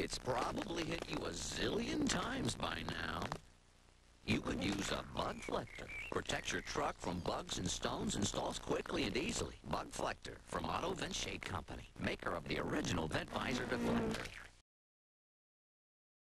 It's probably hit you a zillion times by now. You could use a Bugflector. Protects your truck from bugs and stones, installs quickly and easily. Bugflector from Auto Vent Shade Company, maker of the original vent visor deflector.